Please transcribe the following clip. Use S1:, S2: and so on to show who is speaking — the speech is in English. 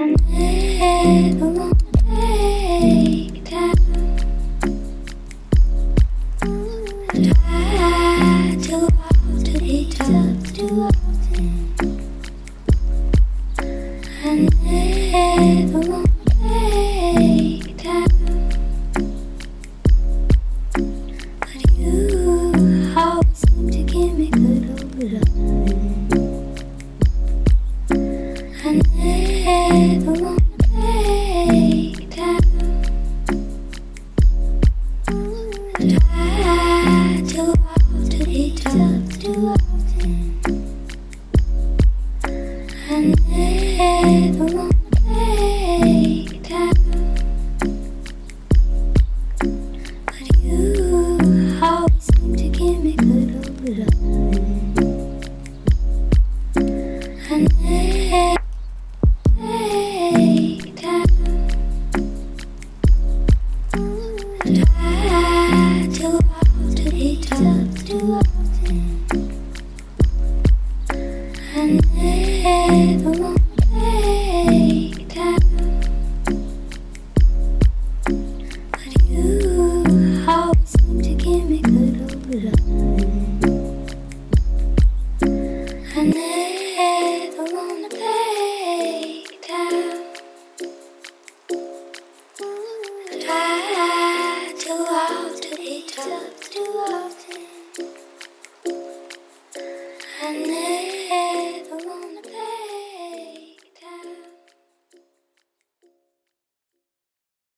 S1: never wanna break down. I try too hard to be tough too often. I never wanna break down. But you always seem to give me good old loving. I never wanna break down. I try too hard to be tough too often. I never wanna break down. But you always seem to give me good old loving. I never break down. I try too hard to be tough too often. I never wanna break down. But you always seem to give me good old loving. I never wanna break down. I try too hard to be tough too often. I never